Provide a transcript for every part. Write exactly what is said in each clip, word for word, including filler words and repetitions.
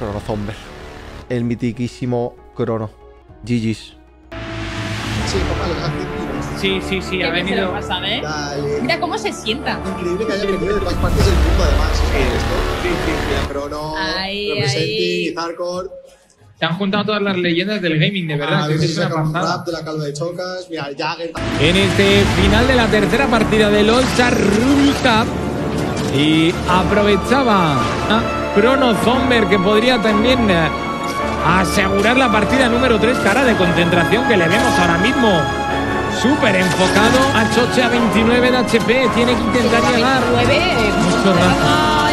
Chrono Zomber. El mitiquísimo Chrono. G G's. Sí, papá, lo dejas diez kilos. Sí, sí, sí, ha venido. Pasa, ¿eh? Dale. Mira cómo se sienta. Increíble que haya venido de todas partes del mundo, además. Sí, Esto. sí, sí. Mira, Chrono, Ahí, Representing ahí. y Hardcore. Se han juntado todas las leyendas del gaming, de verdad. A ver que si es una saca un pasada. rap de la calva de Chocas. Mira, el Jagger. En este final de la tercera partida del All-Star Ruby Cup. Y aprovechaba a Chrono Zomber, que podría también eh, asegurar la partida número tres. Cara de concentración que le vemos ahora mismo. Súper enfocado. A Choche a veintinueve de H P. Tiene que intentar llegar. Mucho rato.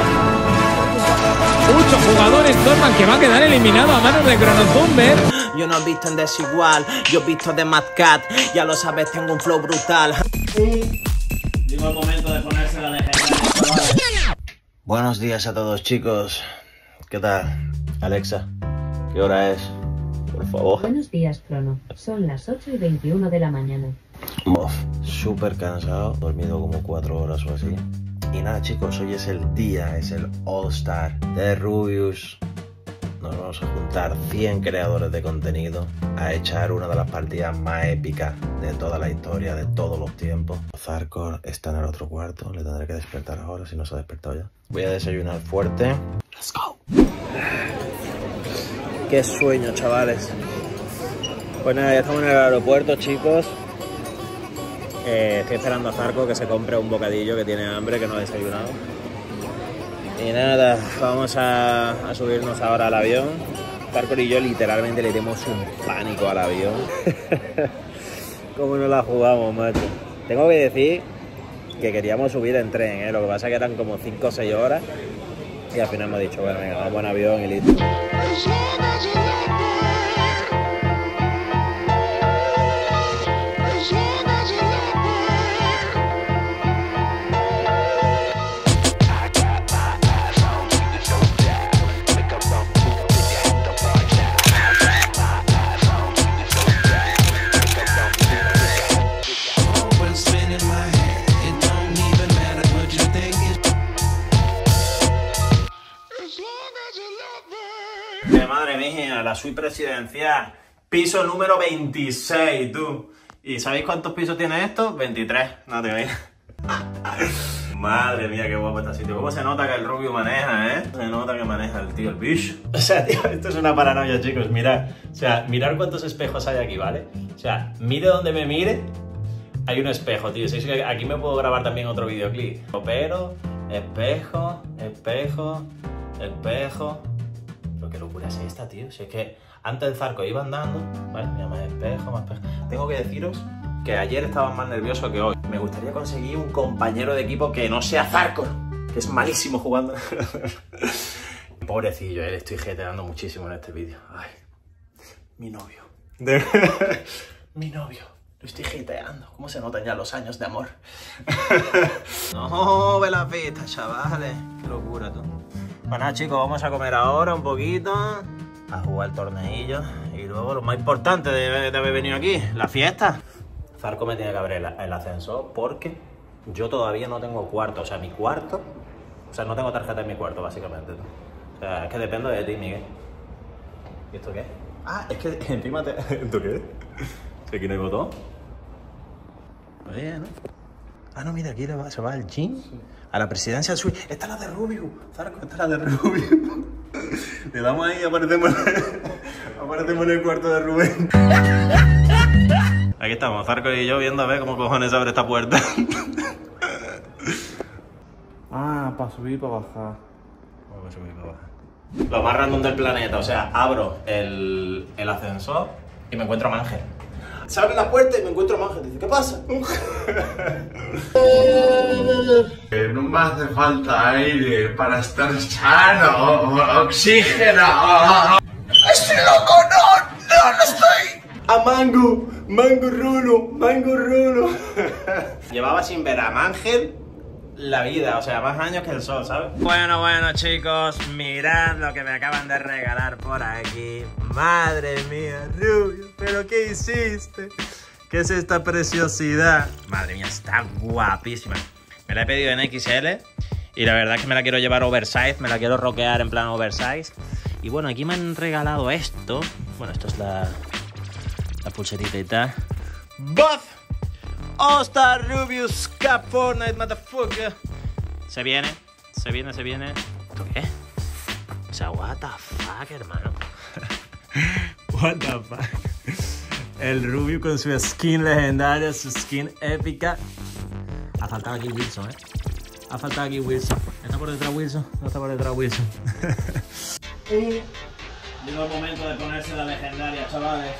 Muchos jugadores, Thorman, que va a quedar eliminado a manos de Chrono Zomber. Yo no he visto en desigual, yo he visto de Mad Cat. Ya lo sabes, tengo un flow brutal. Llegó el momento de ponerse la legendaria. Buenos días a todos, chicos. ¿Qué tal? Alexa, ¿qué hora es? Por favor. Buenos días, Chrono. Son las ocho y veintiuno de la mañana. Uf, súper cansado. Dormido como cuatro horas o así. Y nada, chicos, hoy es el día, es el All-Star de Rubius. Nos vamos a juntar cien creadores de contenido a echar una de las partidas más épicas de toda la historia, de todos los tiempos. Zarkor está en el otro cuarto, le tendré que despertar ahora si no se ha despertado ya. Voy a desayunar fuerte. Let's go. Qué sueño, chavales. Pues nada, ya estamos en el aeropuerto, chicos. Eh, estoy esperando a Zarko que se compre un bocadillo, que tiene hambre, que no ha desayunado. Y nada, vamos a, a subirnos ahora al avión. Zarko y yo literalmente le tenemos un pánico al avión. ¿Cómo nos la jugamos, macho? Tengo que decir que queríamos subir en tren, ¿eh? Lo que pasa es que eran como cinco o seis horas. Y al final hemos dicho, bueno, venga, vamos en avión y listo. Madre mía, la suite presidencial. Piso número veintiséis, tú. ¿Y sabéis cuántos pisos tiene esto? veintitrés, no te veas. Madre mía, qué guapo este sitio. ¿Cómo se nota que el Rubio maneja, eh? Se nota que maneja el tío, el bicho. O sea, tío, esto es una paranoia, chicos. Mirad, o sea, mirad cuántos espejos hay aquí, ¿vale? O sea, mire donde me mire, hay un espejo, tío. ¿Sabéis que aquí me puedo grabar también otro videoclip? Pero, espejo, espejo, espejo. Pero qué locura es esta, tío. Si es que antes del Zarko iba andando, ¿vale? Mira, más espejo, más espejo. Tengo que deciros que ayer estaba más nervioso que hoy. Me gustaría conseguir un compañero de equipo que no sea Zarko, que es malísimo jugando. Pobrecillo, eh, le estoy jeteando muchísimo en este vídeo. Ay, mi novio. De... mi novio. Lo estoy jeteando. ¿Cómo se notan ya los años de amor? No, ve la pista, chavales. Qué locura, tú. Bueno, nada, chicos, vamos a comer ahora un poquito, a jugar torneillos y luego lo más importante de, de haber venido aquí, la fiesta. Zarko me tiene que abrir el, el ascensor porque yo todavía no tengo cuarto, o sea, mi cuarto, o sea, no tengo tarjeta en mi cuarto, básicamente. O sea, es que dependo de ti, Miguel. ¿Y esto qué? Ah, es que encima te... ¿Esto qué? ¿Si aquí no hay botón? Oye, ¿no? Ah, no, mira, aquí se va al gym. Sí. A la presidencia suite. Esta es la de Rubio, Zarko, esta es la de Rubio. Le damos ahí y aparecemos, aparecemos en el cuarto de Rubén. Aquí estamos, Zarko y yo viendo a ver cómo cojones abre esta puerta. Ah, para subir y para bajar. Para subir y para bajar. Lo más random del planeta, o sea, abro el, el ascensor y me encuentro a Mangel. Se abre la puerta y me encuentro a Mangel. Dice, ¿qué pasa? No me hace falta aire para estar sano, oxígeno. ¡Estoy loco! ¡No! ¡No, no estoy! ¡A Mango! ¡Mango Rulo! ¡Mango Rulo! Llevaba sin ver a Mangel la vida, o sea, más años que el sol, ¿sabes? Bueno, bueno, chicos, mirad lo que me acaban de regalar por aquí. Madre mía, Rubio, ¿pero qué hiciste? ¿Qué es esta preciosidad? Madre mía, está guapísima. Me la he pedido en equis ele y la verdad es que me la quiero llevar oversize, me la quiero rockear en plan oversize. Y bueno, aquí me han regalado esto. Bueno, esto es la, la pulserita y tal. ¡Buff! All-Star Rubius Cup Fortnite, motherfucker. Se viene, se viene, se viene. ¿Esto qué? O sea, what the fuck, hermano. What the fuck. El Rubius con su skin legendaria, su skin épica. Ha faltado aquí Wilson, ¿eh? Ha faltado aquí Wilson. ¿Está por detrás Wilson? No está por detrás Wilson. Llegó el momento de ponerse la legendaria, chavales.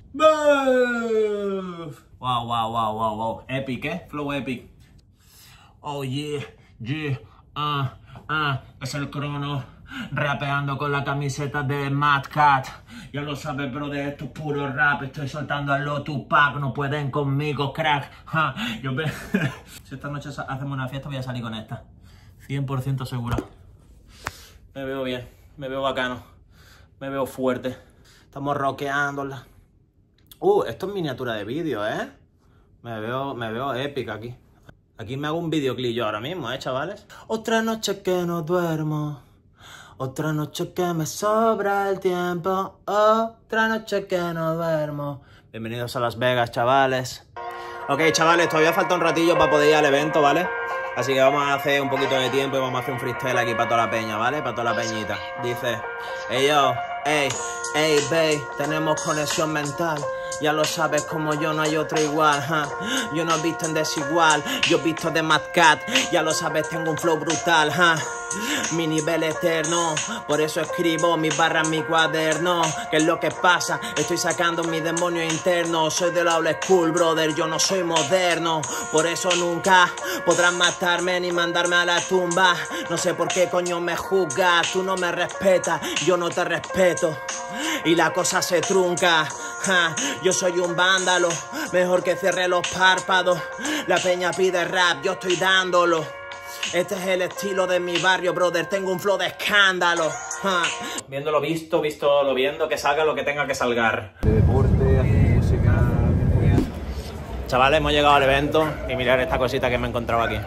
Wow, wow, wow, wow, wow. Epic, ¿eh? Flow epic. Oh, yeah, yeah, ah, ah. Es el Crono rapeando con la camiseta de Mad Cat. Ya lo sabes, bro, de esto es puro rap. Estoy soltando a lo Tupac. No pueden conmigo, crack. Ja, yo ve... Si esta noche hacemos una fiesta, voy a salir con esta. cien por ciento seguro. Me veo bien, me veo bacano. Me veo fuerte. Estamos rockeándola. Uh, esto es miniatura de vídeo, ¿eh? Me veo, me veo épica aquí. Aquí me hago un videoclip yo ahora mismo, ¿eh, chavales? Otra noche que no duermo. Otra noche que me sobra el tiempo. Otra noche que no duermo. Bienvenidos a Las Vegas, chavales. Ok, chavales, todavía falta un ratillo para poder ir al evento, ¿vale? Así que vamos a hacer un poquito de tiempo y vamos a hacer un freestyle aquí para toda la peña, ¿vale? Para toda la peñita. Dice, hey yo, hey, hey, babe, tenemos conexión mental. Ya lo sabes, como yo no hay otro igual, huh? Yo no visto en desigual, yo visto de Mad Cat. Ya lo sabes, tengo un flow brutal, huh? Mi nivel eterno, por eso escribo mis barras en mi cuaderno. ¿Qué es lo que pasa? Estoy sacando mi demonio interno. Soy de la old school, brother, yo no soy moderno. Por eso nunca podrán matarme ni mandarme a la tumba. No sé por qué coño me juzgas. Tú no me respetas, yo no te respeto. Y la cosa se trunca. Ja, yo soy un vándalo, mejor que cierre los párpados. La peña pide rap, yo estoy dándolo. Este es el estilo de mi barrio, brother. Tengo un flow de escándalo. Ja. Viendo lo visto, visto lo viendo, que salga lo que tenga que salgar. De deporte, música. Chavales, hemos llegado al evento y mirad esta cosita que me he encontrado aquí.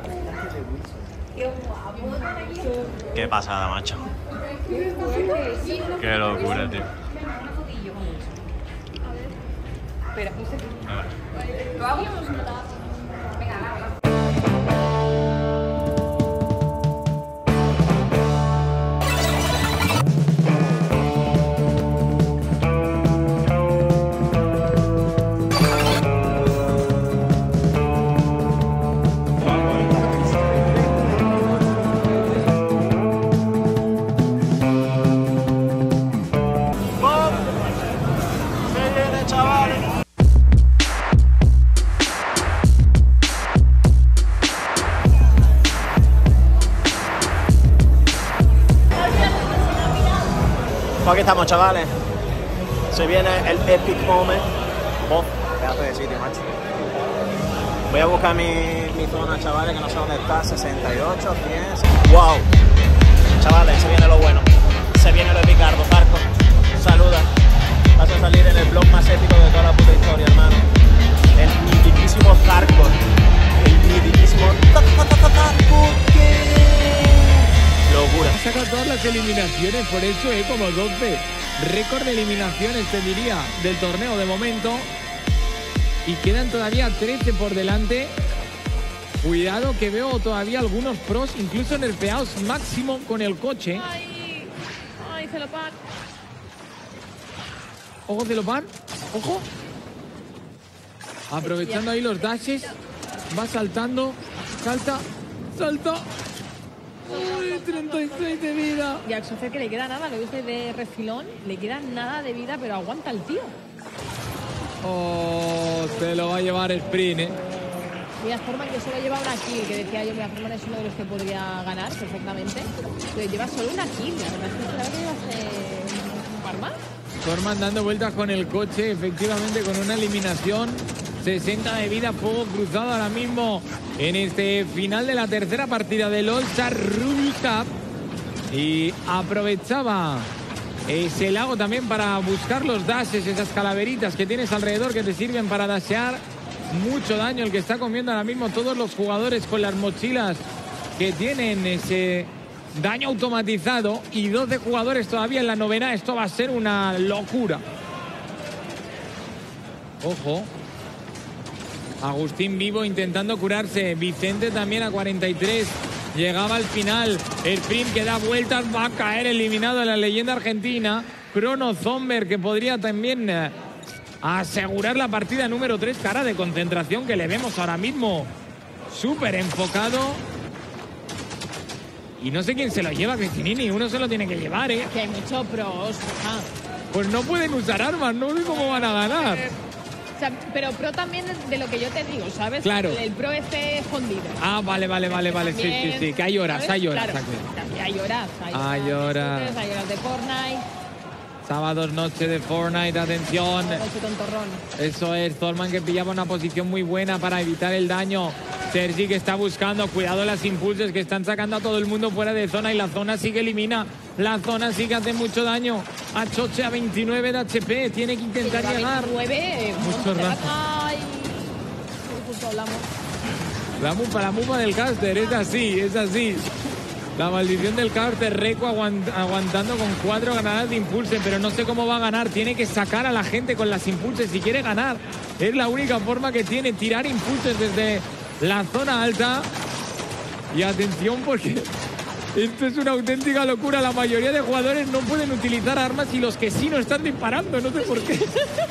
Qué pasada, macho. Qué locura, tío. Espera, ¿lo hago? Venga, Aquí estamos, chavales. Se viene el epic moment. Oh, pedazo de sitio, macho. Voy a buscar mi, mi zona, chavales, que no sé dónde está. sesenta y ocho, cien. ¡Wow! Chavales, se viene lo bueno. Se viene lo epicardo, Zarco. Saluda. Vas a salir en el blog más épico de toda la puta historia, hermano. El mitiquísimo Zarco. El mitiquísimo Zarco. Locura. Ha sacado todas las eliminaciones, por eso, ¿eh? Como doce. Récord de eliminaciones, te diría, del torneo de momento. Y quedan todavía trece por delante. Cuidado que veo todavía algunos pros, incluso nerfeados máximo con el coche. Ay, ay, Celopan. Ojo, Celopan. Ojo. Aprovechando ahí los dashes. Va saltando. Salta. Salta. Uy, treinta y seis de vida. Y a Xofer que le queda nada, lo viste de refilón. Le queda nada de vida, pero aguanta el tío. Oh, se lo va a llevar Sprint, ¿eh? Mira, Forman que solo lleva una kill, que decía yo, mira, Forman es uno de los que podría ganar perfectamente. Pero lleva solo una kill, la verdad es que esperaba que llevase un par más. Forman dando vueltas con el coche, efectivamente con una eliminación. sesenta de vida, fuego cruzado ahora mismo en este final de la tercera partida del All-Star Rubius Cup. Y aprovechaba ese lago también para buscar los dashes, esas calaveritas que tienes alrededor que te sirven para dashear. Mucho daño el que está comiendo ahora mismo todos los jugadores con las mochilas que tienen ese daño automatizado y doce jugadores todavía en la novena. Esto va a ser una locura. Ojo. Agustín vivo intentando curarse. Vicente también a cuarenta y tres. Llegaba al final. El sprint que da vueltas. Va a caer eliminado en la leyenda argentina. Crono Zomber, que podría también eh, asegurar la partida número tres. Cara de concentración que le vemos ahora mismo. Súper enfocado. Y no sé quién se lo lleva, Cristinini. Uno se lo tiene que llevar, ¿eh? Que hay muchos pros. Ah. Pues no pueden usar armas. No sé cómo van a ganar. O sea, pero pro también de lo que yo te digo, ¿sabes? Claro. El, el pro esté escondido. Ah, vale, vale, vale, vale. Sí, sí, sí. Que hay horas, ¿sabes? hay horas. Claro, Aquí. hay horas. Hay horas. Hay horas. De hay horas de Fortnite. Sábados, noche de Fortnite, atención. Noche tontorrón. Eso es, Thorman que pillaba una posición muy buena para evitar el daño. Sergi que está buscando, cuidado las impulses que están sacando a todo el mundo fuera de zona y la zona sí que elimina. La zona sí que hace mucho daño. A Choche a veintinueve de H P, tiene que intentar sí, llegar. veintinueve, mucho rato. Ay, justo hablamos. La mupa, la mupa del caster, es así, es así. La maldición del caster, Reco aguant aguantando con cuatro granadas de impulse, pero no sé cómo va a ganar. Tiene que sacar a la gente con las impulses si quiere ganar. Es la única forma que tiene, tirar impulses desde la zona alta. Y atención porque esto es una auténtica locura. La mayoría de jugadores no pueden utilizar armas y los que sí no están disparando, no sé por qué.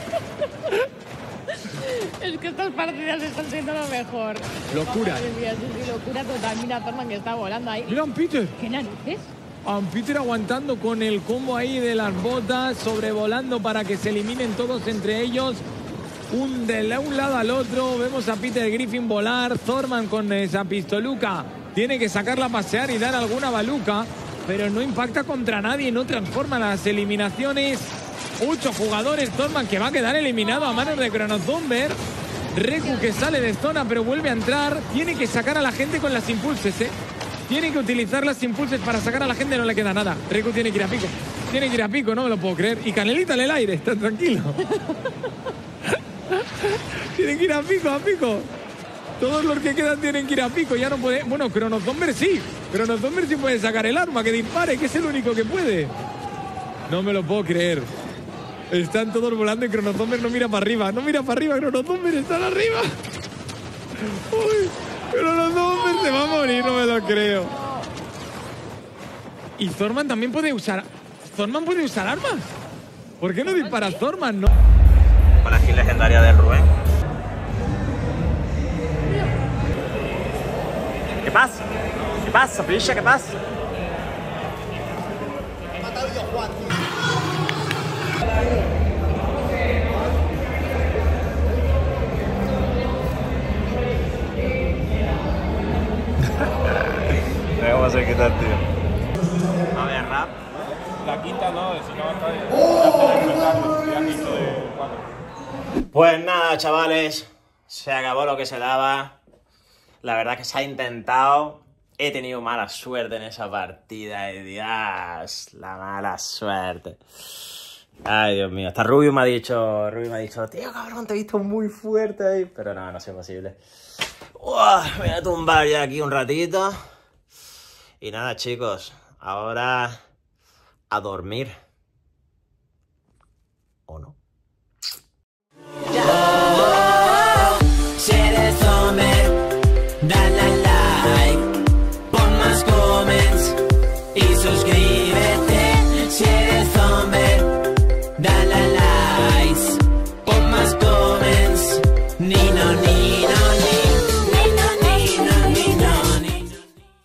Es que estas partidas están siendo lo mejor. Locura. Madre mía, sí, sí, locura total. Mira, Thorman que está volando ahí. Mira a Peter. ¿Qué narices? A Peter aguantando con el combo ahí de las botas, sobrevolando para que se eliminen todos entre ellos. Un de un lado al otro. Vemos a Peter Griffin volar. Thorman con esa pistoluca tiene que sacarla a pasear y dar alguna baluca, pero no impacta contra nadie, no transforma las eliminaciones. Ocho jugadores. Thorman que va a quedar eliminado a manos de Crono Zomber. Reku que sale de zona pero vuelve a entrar. Tiene que sacar a la gente con las impulses, ¿eh? Tiene que utilizar las impulses para sacar a la gente, no le queda nada. Reku tiene que ir a pico. Tiene que ir a pico, no me lo puedo creer. Y Canelita en el aire, está tranquilo. Tienen que ir a pico, a pico. Todos los que quedan tienen que ir a pico. Ya no puede. Bueno, Crono Zomber sí. Crono Zomber sí puede sacar el arma, que dispare, que es el único que puede. No me lo puedo creer. Están todos volando y Crono Zomber no mira para arriba. No mira para arriba, Crono Zomber está arriba. Uy, Crono Zomber se va a morir, no me lo creo. Y Thorman también puede usar. ¿Thorman puede usar armas? ¿Por qué no dispara Thorman? No. Con la skin legendaria del Rubén. ¿Qué pasa? ¿Qué pasa, picha? ¿Qué pasa? Mira cómo se quita el tío. A ver, rap. La quinta no, si no está de cuatro. Pues nada, chavales, se acabó lo que se daba. La verdad que se ha intentado. He tenido mala suerte en esa partida. Y Dios, la mala suerte. Ay, Dios mío. Hasta Rubio me ha dicho, Rubio me ha dicho, tío, cabrón, te he visto muy fuerte ahí. Pero no, no es posible. Uah, me voy a tumbar ya aquí un ratito. Y nada, chicos, ahora a dormir.